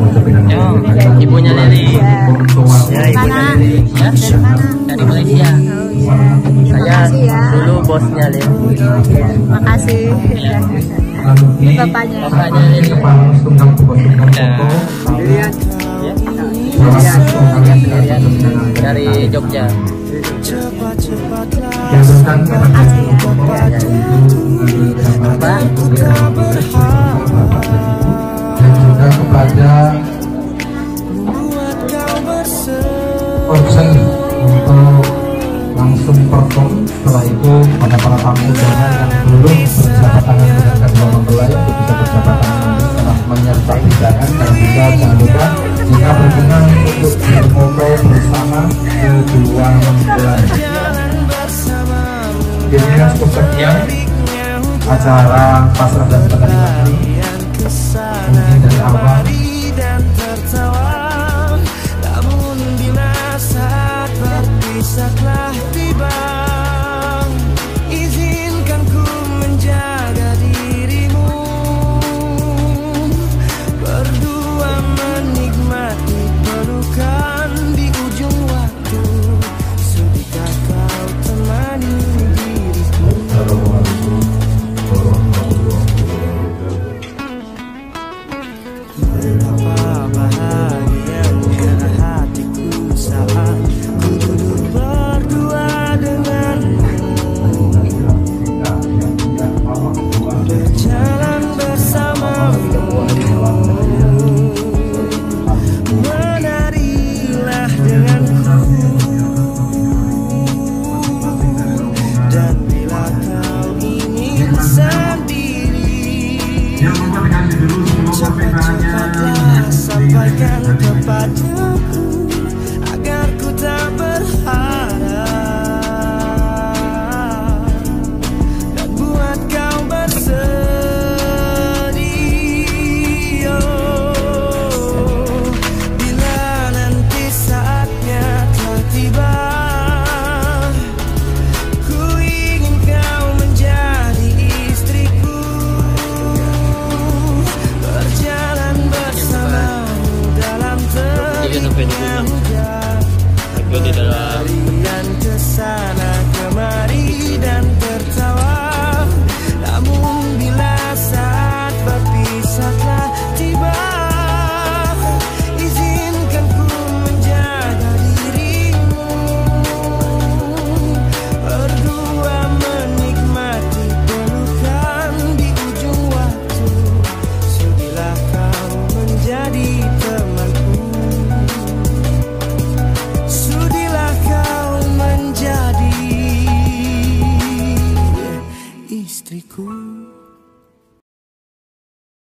Ibunya Lili. Ya, ibunya Lili. Ya, dari Malaysia. Saya dulu bosnya Lili. Makasih. Bapaknya. Bapaknya Lili. Dari Jogja. Apa? Dan juga kepada Orson untuk langsung perform. Setelah itu pada para tamu undangan yang belum berjabat tangan dengan kedua mempelai untuk bisa berjabat tangan setelah menyertai hidangan, dan juga jangan lupa jika berkenan untuk berfoto bersama kedua mempelai. Ini cukup sekian acara pasrah dan penerimaan ini. Mungkin dari awal setelah tiba, izinkan ku menjaga dirimu, berdua menikmati pelukan di ujung waktu. Sudahkah kau temani diriku? Betapa bahagianya hatiku saat ku duduk berdua denganmu, berjalan bersamamu, menarilah denganku. Dan bila kau ingin sendiri, cepat-cepatlah sampaikan kepadaku agar ku tak berharap dan buat kau bersedih. Oh, bila nanti saatnya telah tiba, ku ingin kau menjadi istriku, berjalan bersamamu dalam terbitnya hujan. Kalian kesana kemari dan tertawa, namun bila saat berpisah telah tiba, izinkan ku menjaga dirimu, berdua menikmati pelukan di ujung waktu. Sudilah kau menjadi temanku, sudilah kau menjadi istriku.